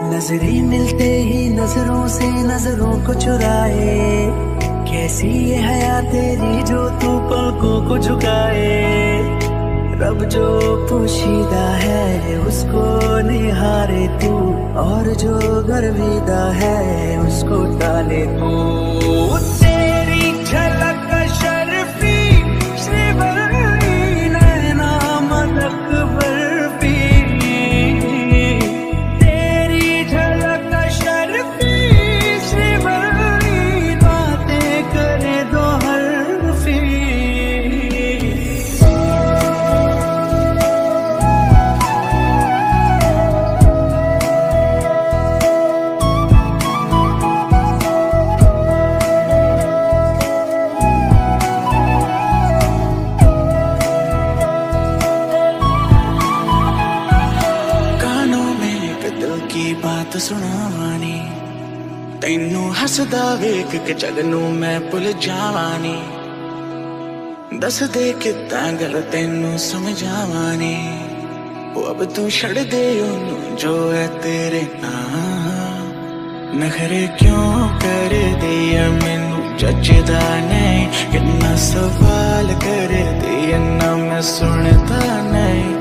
नजरें मिलते ही नजरों से नजरों को चुराए, कैसी ये हया तेरी जो तू पलकों को झुकाए। रब जो पोशीदा है उसको निहारे तू, और जो गर्विदा है उसको टाले तू। तेरी झलक शर्फी श्रीवल्ली नैना मदक बर्फी, तेरी झलक शर्फी श्रीवल्ली बातें करे दो हरफी। की बात सुनावानी, तैनू हसदा वेख के जग नू मैं भुल जावानी। दस दे किता गल तैनू समझावानी, वो अब तू छड़ दे ओनू जो है तेरे नाम। नखरे क्यों कर दिया मैनू जचदा नहीं, कितना सवाल कर दिया ना मैं सुनता नहीं।